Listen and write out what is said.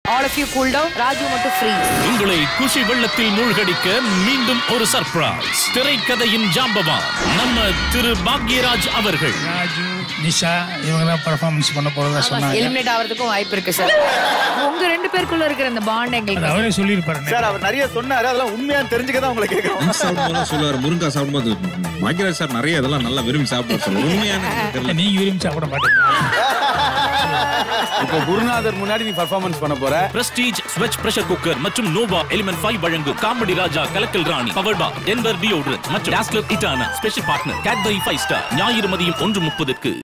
All of you cool down. Raju மட்டும் freeze. உங்களை குஷி வெள்ளத்தில் மூழ்கடிக்க மீண்டும் ஒரு சர்ப்ரைஸ். திரைக்கதையின் ஜாம்பவான் நம்ம திரு பாக்யராஜ் அவர்கள். ராஜு, நிஷா இவங்கலாம் பெர்ஃபார்மன்ஸ் பண்ண போறதா சொன்னாங்க. எலிமினேட் ஆவறதுக்கும் வாய்ப்பு இருக்கு சார். உங்க ரெண்டு பேருக்குள்ள இருக்கிற அந்த பாண்ட் எங்களுக்கு அவரே சொல்லிருப்பாரு சார். அவர் நிறைய சொன்னாரு, அதெல்லாம் உண்மையான்னு தெரிஞ்சுக்க தான் உங்களை கேக்குறோம். சாப்பிடும்போது சொல்லுவாரு, முருங்கா சாப்பிடும்போது பாக்யராஜ் சார் நிறைய இதெல்லாம் நல்லா விரும்பி சாப்பிட சொல்லுவாரு. உண்மையான நீங்க விரும்பி சாப்பிட மாட்டீங்க. இப்போ குருநாதர் முன்னாடி நீ பெர்ஃபார்மன்ஸ் பண்ண போற. பிரஸ்டீஜ் ஸ்வெச் பிரஷர் குக்கர் மற்றும் நோவா எலிமெண்ட் 5 வழங்கும் comedy Raja Kalakkal Rani powered by Denver deodorant மற்றும் டாஸ்லர் இட்டானா ஸ்பெஷல் பார்ட்னர் கேட்பரி 5 ஸ்டார் ஞாயிறு மதியம் 1:30க்கு